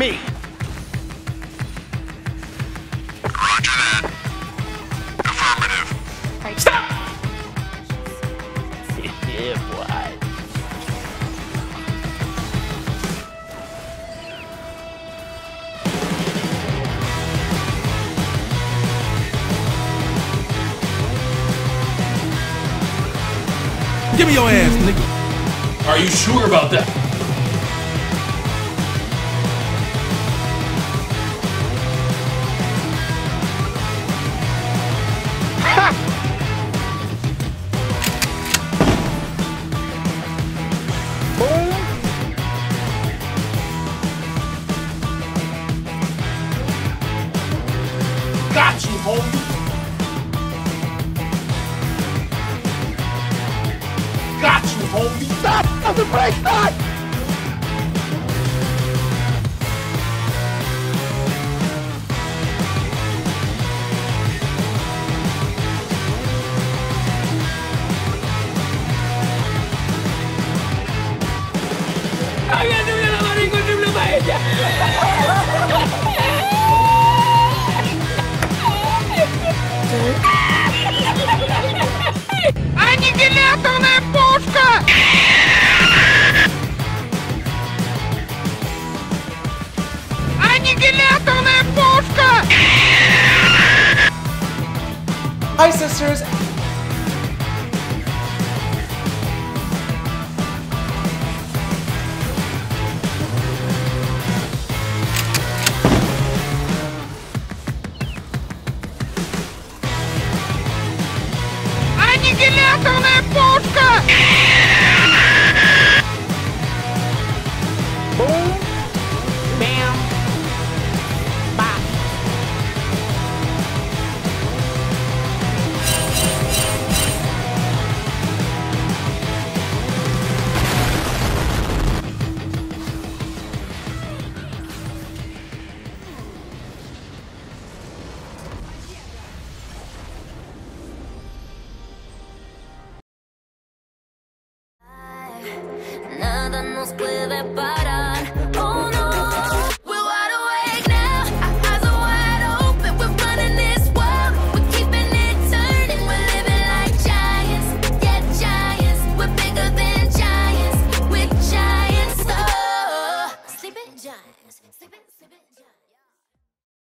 me. Roger that. Affirmative. Stop! Yeah, boy. Give me your ass, nigga. Are you sure about that? Got you, homie. Got you, homie. Stop! Stop the brake! Stop! Аннигиляторная пушка! Аннигиляторная пушка! Hi, sisters. Аннигиляторная пушка! Бум! Бам! Бам! Nada nos puede parar.